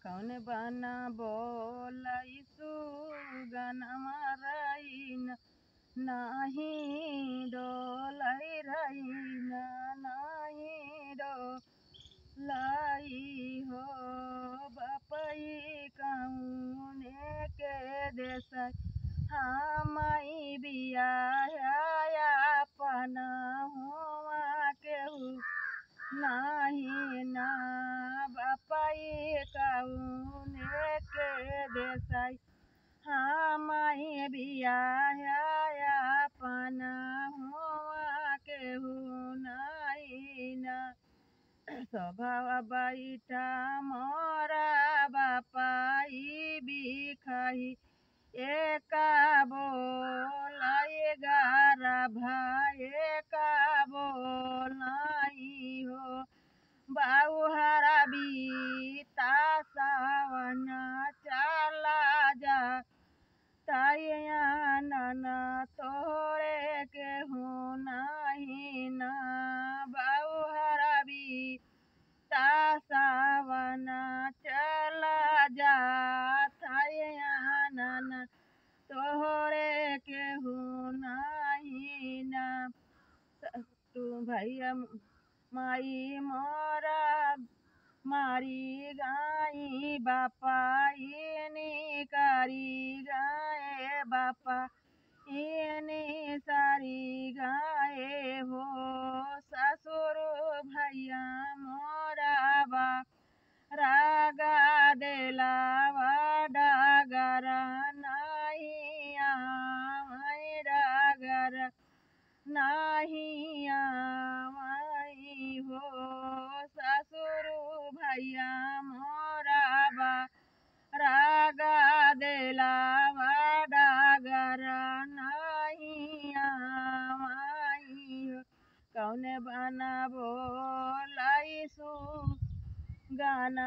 कौन बना बोलाई सुगन मरईन नाही डोलाई रईन नाही डोलाई हो बापई कौने के देसाई हमाई बिया अपना हुआ केहू नाही ना बापाई कौने के देसाई हमाई बिया अपना हुआ केहू नाही ना स्वभाव बैठा मोरा बापाई बिखाई एका बोलाई गारा भाई एका बोलाई हो बाउहरा बीता सावना चला जा ताइया नाना तोरे के हूँ नहीं ना बाउहरा बीता सावना चला जा ताइया नाना तोहरे के हूँ नहीं ना तू भैया माई मोरा मारी गाई बापा इनी कारी गाए बापा इनी सारी गाए हो ससुर भैया मोरा बा रागा देला डागरा नहीं आई डागर नहीं आई हो ससुर भैया मोरा बा रागा देला डागर नहीं आई हो कौन बना बोलाई सु गाना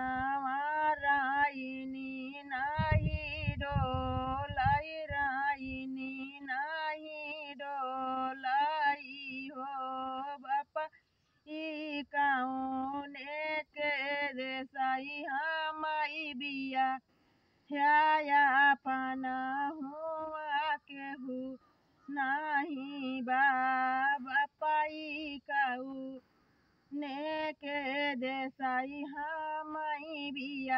राइनी नाही डोलाई राइनी नाही डोलाई हो बापा ई कौने के देसाई हमाई बिया अपना हुआ केहू नहीं बापाई काऊ ने के देसाई हमाई बिया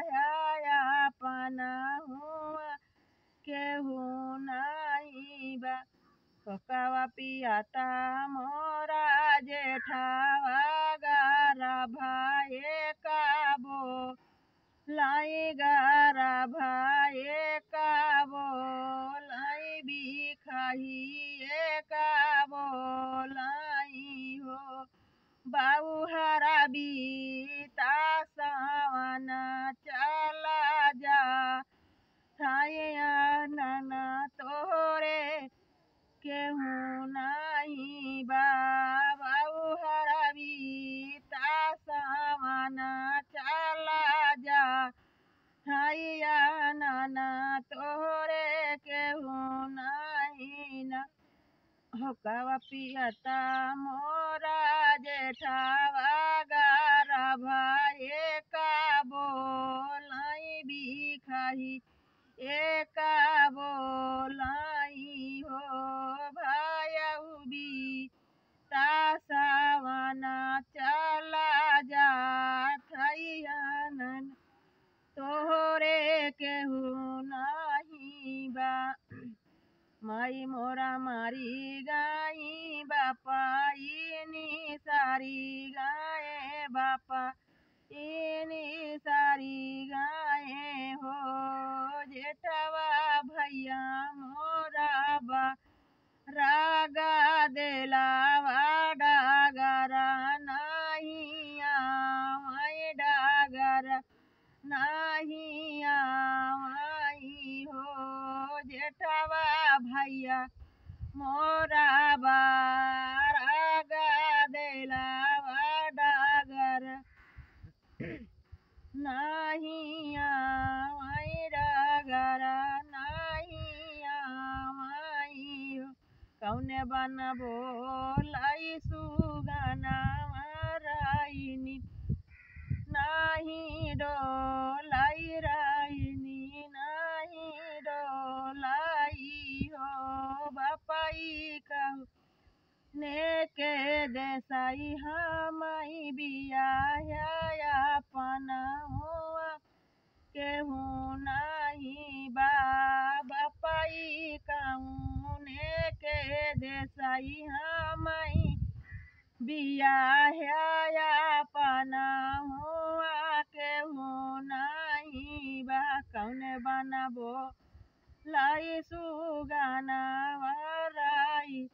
अपना हुआ केहू नहीं बा कोकावा पियाता मोरा जेठावा गारा भाई काबो लाई गारा भाई काबो लाई बिखाही काबो लाई हो बाउहरा बीता सावना चला जा थाया नाना तोरे केहू नहीं बाउहरा बीता सावना चला जा थाया नाना तोरे केहू नहीं ना होकावा पियता मोरा जेठावा गारा भाई का बोलाई बिखाही एका बोलाई हो भाया उबी तासावना चला जा थैया तोहरे केहू नहीं बा माई मोरा मारी गाई बापा इनी सारी गाए बापा इनी सारी गाए हो जेठवा भैया मोरा बा रागा देला डागरा नहीं आई डागर नहीं आई हो जेठवा भैया मोरा बारागा देला डागर नहीं आई डागर नहीं आई हो कौने बन बोलाई सुगना राइनी नाही डोलाई देसाई हमाई बिया अपना हुआ केहू नहीं बापाई कौने के देसाई हमाई बिया अपना हुआ केहू नहीं बा कौने बनाबो लाई सुगाना वाराई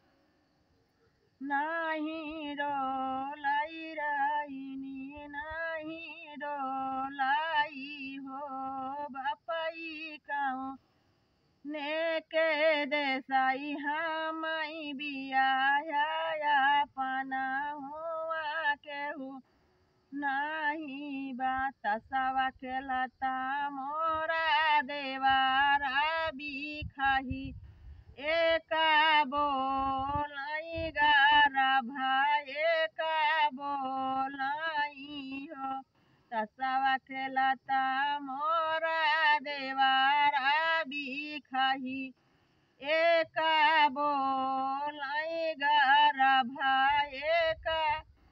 नहीं डोलाई राइनी नहीं डोलाई हो बापाई काऊ नेके देसाई हमाई बिया अपना हुआ केहू नहीं बात सवा खेलता मोरा देवारा बिखाही एका बोलाई गारा भाई एका बोलाई हो तसवा खेलता मोरा देवारा बिखाही एका बोलाई गारा भाई एका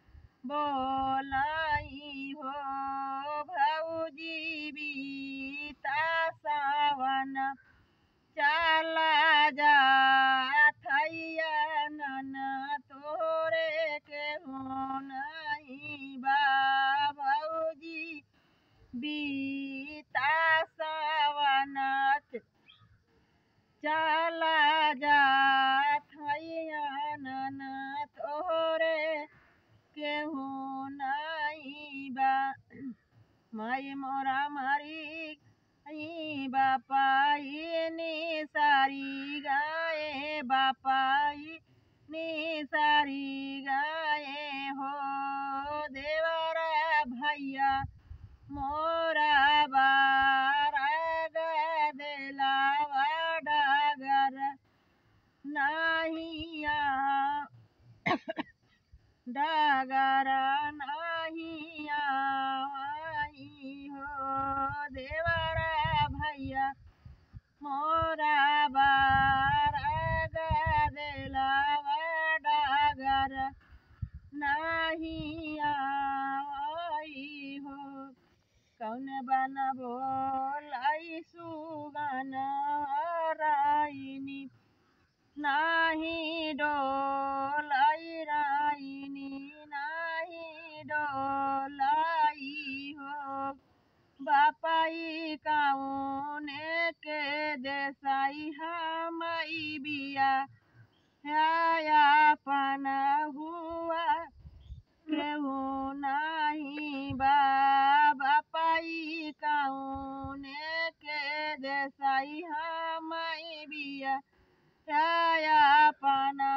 बोलाई हो भौजी बीता सावन चला जा थैया नना तोरे के हो नहीं बा भौजी बीता सावन चला जा थैया नना तोरे केहू नहीं बा माई मोरा मारी बापाई नी सारी गाए बापाई नी सारी गाए हो देवरा भैया मोरा बारा गदेला डागर नाहिया डागर नाहिया हो देवरा भैया मोरा बारा गदेला डागर नाहिया हो कौन बनबो लाई सुगाना राइनी नाही डोलाई राइनी नाही डोलाई हो बापाई कौने के देसाई हमाई बिया अपना हुआ केहू नहीं बापाई कौने के देसाई हमाई बिया अपना